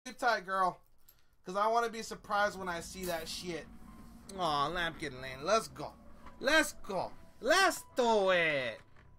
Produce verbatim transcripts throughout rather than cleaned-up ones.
Sleep tight, girl. Because I want to be surprised when I see that shit. Aw, Lampkin Lane. Let's go. Let's go. Let's do it.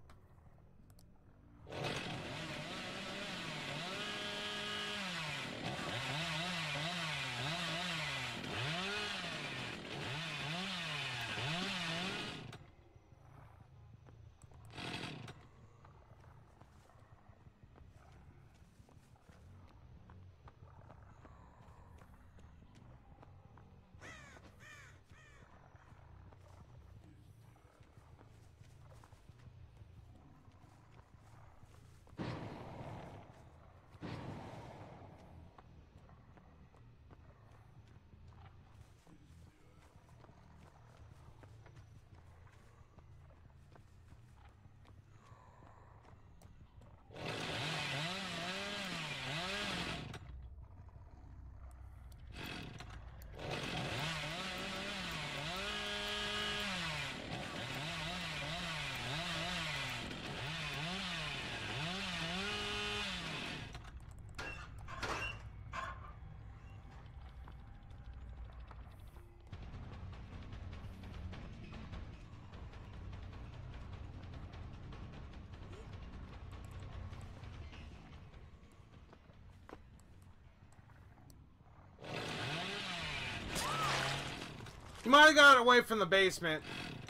You might have got away from the basement.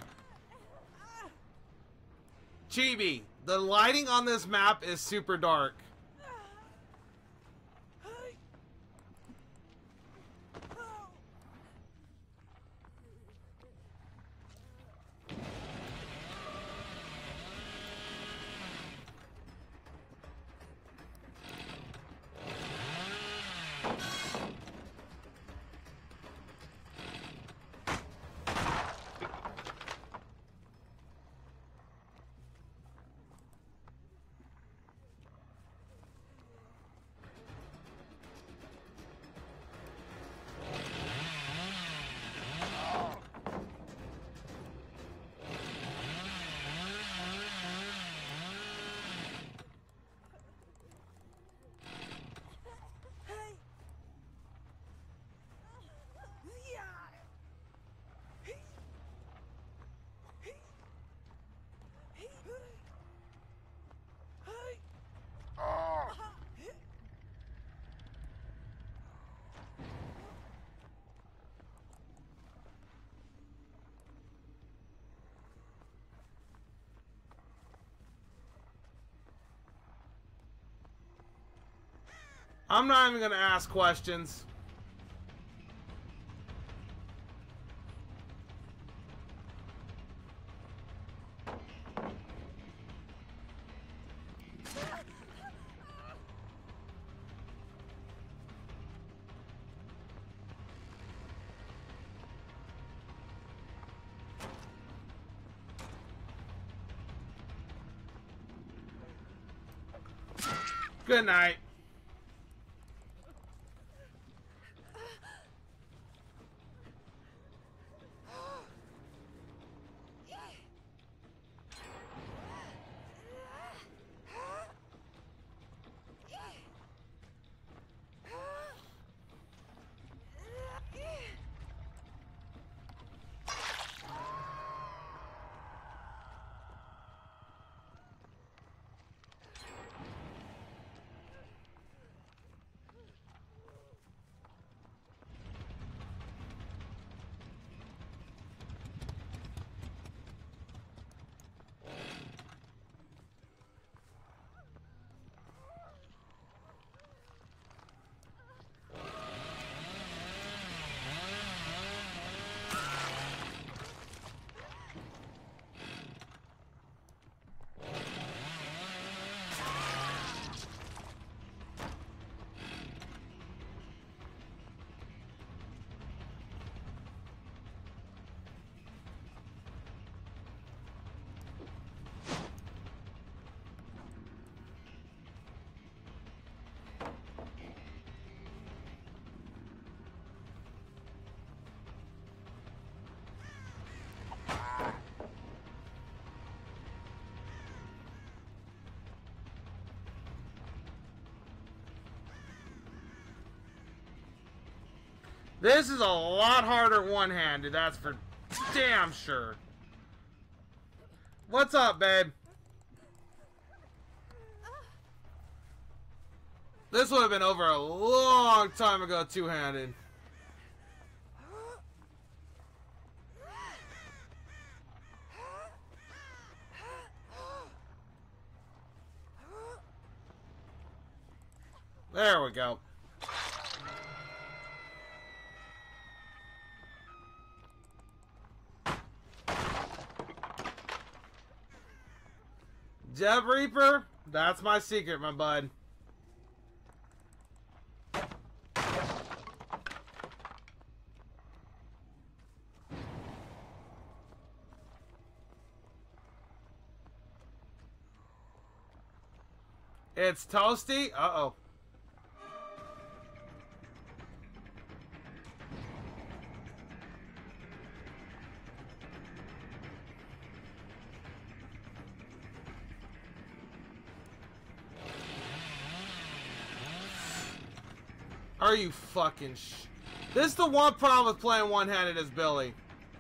Chibi, the lighting on this map is super dark. I'm not even gonna ask questions. Good night. This is a lot harder one-handed, that's for damn sure. What's up, babe? This would have been over a long time ago, two-handed. There we go. Jeb Reaper, that's my secret, my bud. It's toasty? Uh-oh. Are you fucking sh... This is the one problem with playing one-handed as Billy.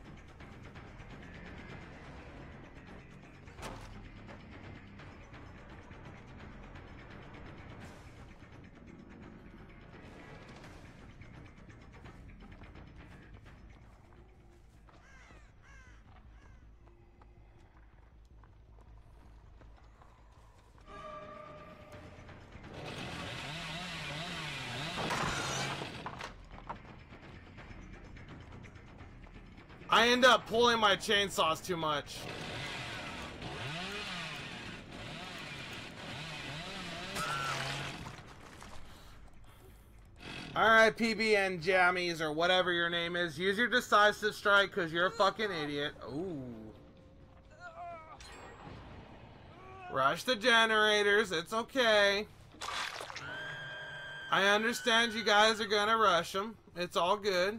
I end up pulling my chainsaws too much. Alright, P B N Jammies, or whatever your name is. Use your decisive strike, because you're a fucking idiot. Ooh. Rush the generators. It's okay. I understand you guys are gonna rush them. It's all good.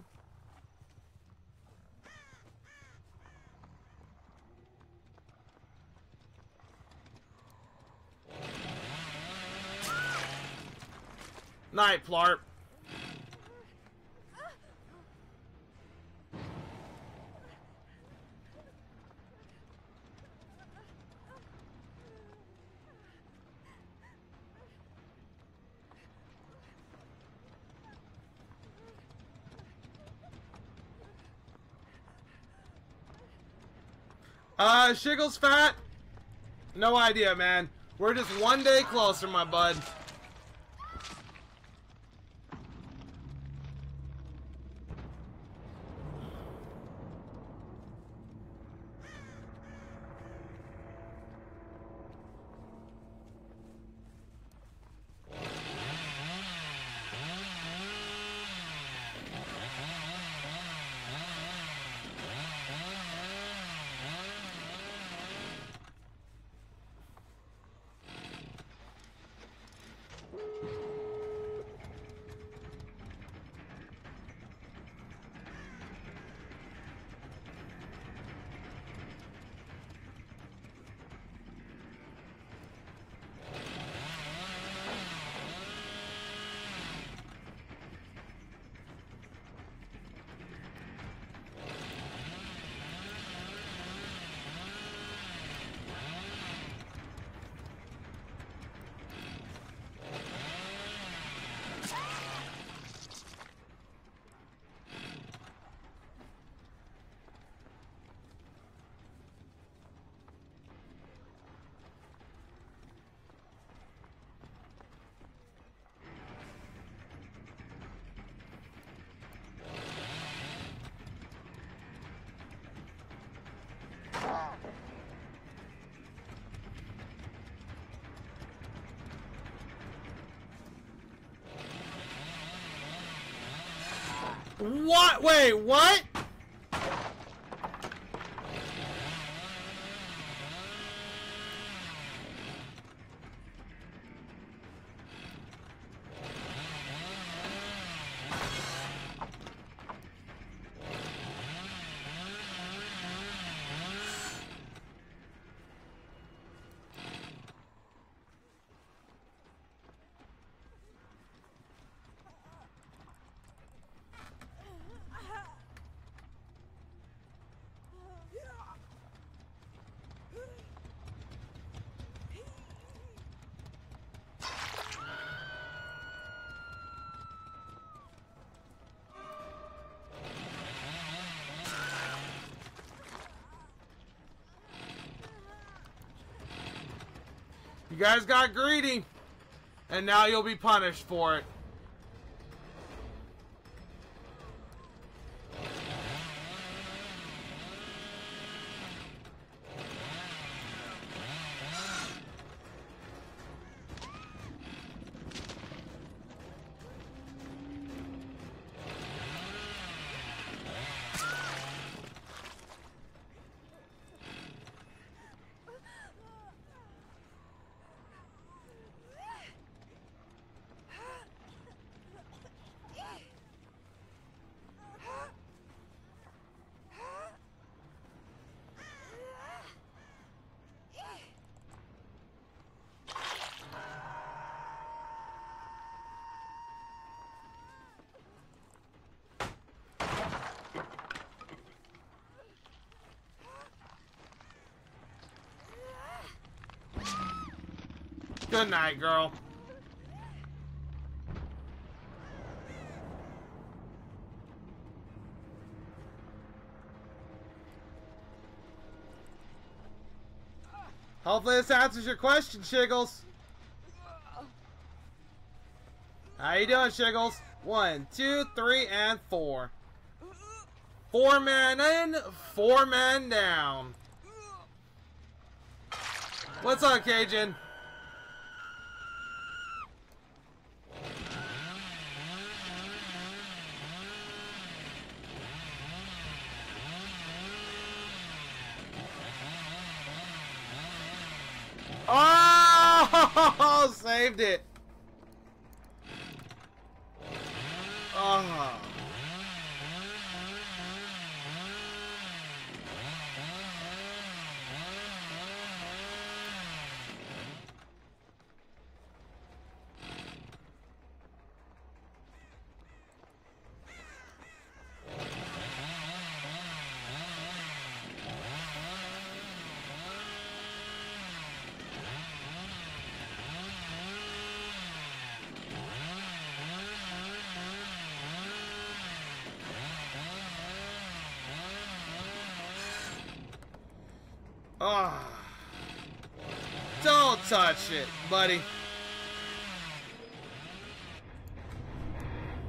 Night, Plarp. Uh, Shiggle's fat? No idea, man. We're just one day closer, my bud. What? Wait, what? You guys got greedy. And now you'll be punished for it. Good night, girl. Hopefully this answers your question, Shiggles. How you doing, Shiggles? One, two, three, and four. Four men in, four men down. What's up, Cajun? Oh, saved it. Oh. Oh. Don't touch it, buddy.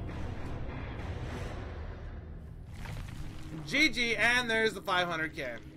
G G, and there's the five hundred K.